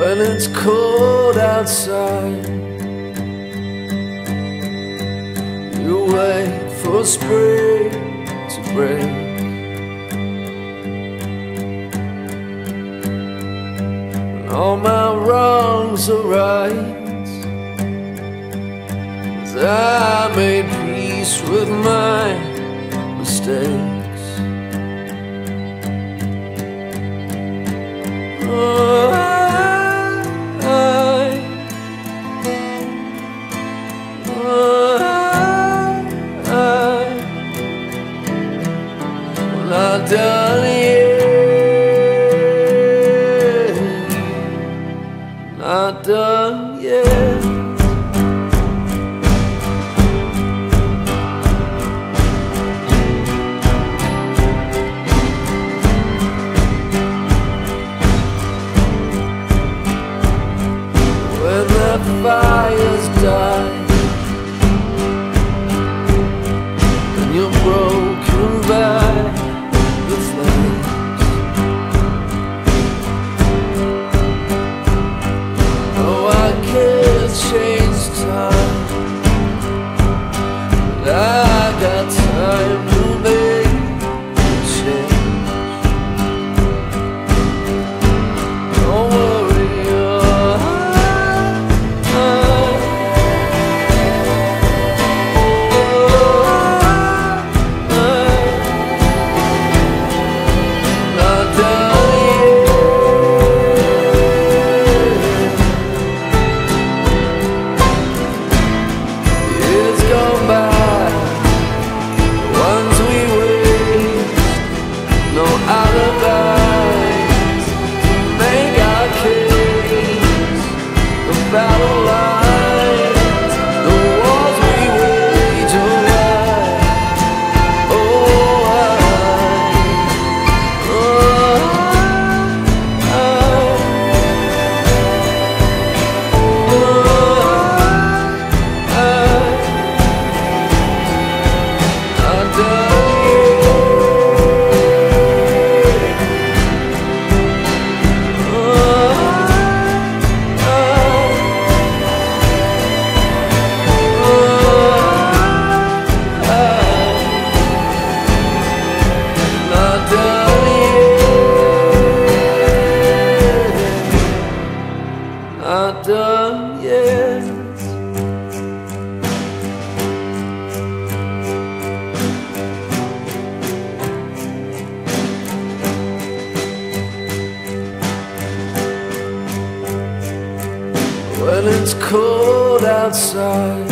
when it's cold outside. You wait for spring to break. And all my wrongs are right, 'cause I made peace with my mistakes. Not done yet, not done yet. When the fires die and you're broken by the flames, oh, I can't change time, but I got time to make a change. Don't worry, alibis make our case. The battle lines, the wars we wage are wide. Oh, not done yet. Not done yet. When it's cold outside,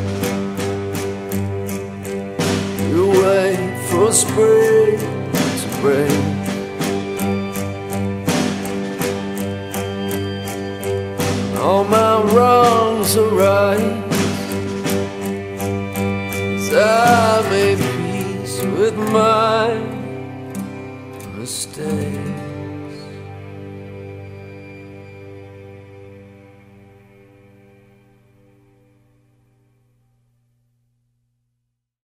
you wait for spring to break. All my wrongs are right, 'cause I made peace with my mistakes.